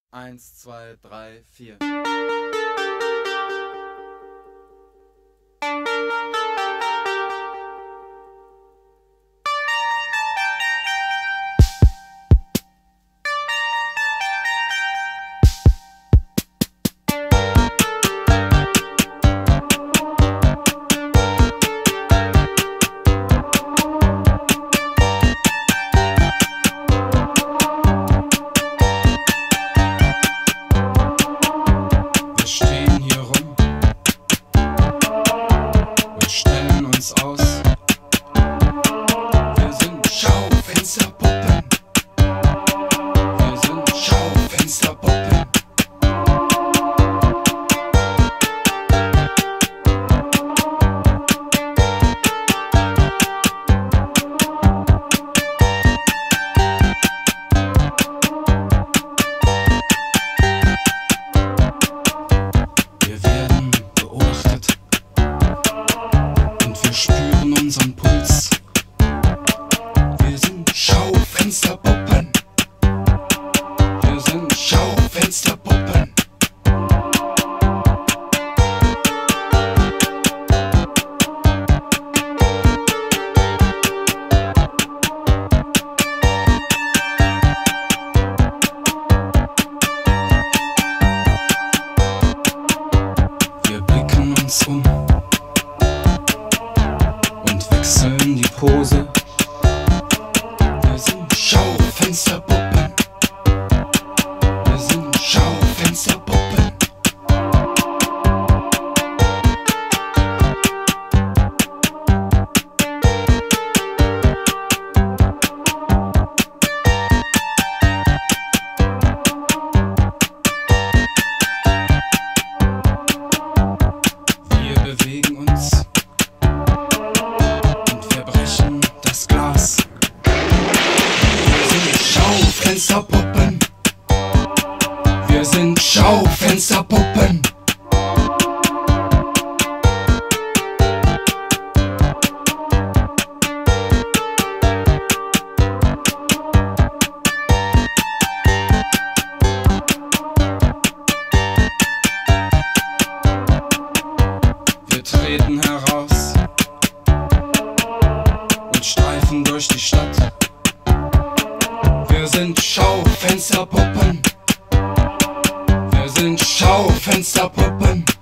1, 2, 3, 4. Aus. Wir sind Schaufensterpuppen. Wir sind Schaufensterpuppen. Wir werden beobachtet. Wir spüren unseren Puls. Wir sind Schaufensterpuppen. Wir sind Schaufensterpuppen. Wir blicken uns um. Wechseln die Pose. Wir sind Schaufensterpuppen. Wir sind Schaufensterpuppen. Wir bewegen uns. Das Glas. Wir sind Schaufensterpuppen. Wir sind Schaufensterpuppen. Wir treten heraus und streifen durch die Stadt. Wir sind Schaufensterpuppen. Wir sind Schaufensterpuppen.